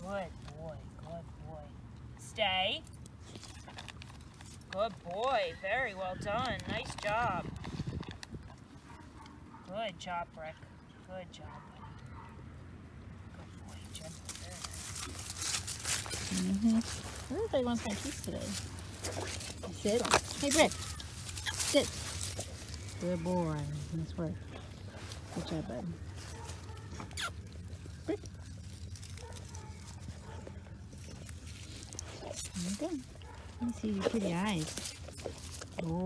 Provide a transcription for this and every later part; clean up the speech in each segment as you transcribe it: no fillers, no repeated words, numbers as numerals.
Good boy, good boy. Stay. Good boy, very well done. Nice job. Good job, Rick. Good job, buddy. Good boy, gentle, very nice. Everybody wants my treats today. Sit. Hey, Rick. Sit. Good boy. Nice work. Good job, bud. Rick. There you go. Let me see your pretty eyes. Oh.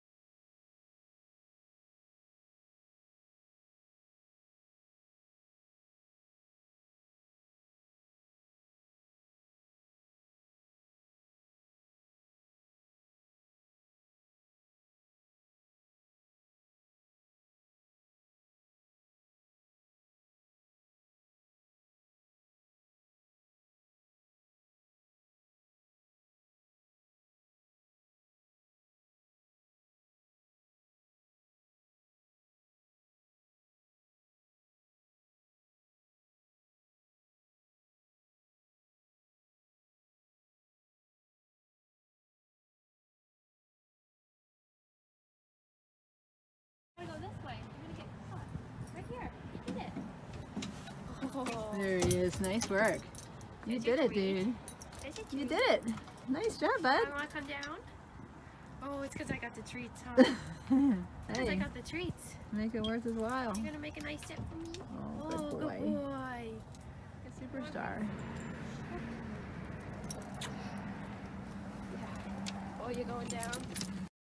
I'm gonna go this way. I'm gonna get caught. Right here. You did it. Oh. There he is. Nice work. You did it, dude. You did it. Nice job, bud. I want to come down. Oh, it's because I got the treats, huh? Because I Hey, got the treats. make it worth his while. You're gonna make a nice step for me. Oh, good boy. Good boy. A superstar. Oh, you're going down.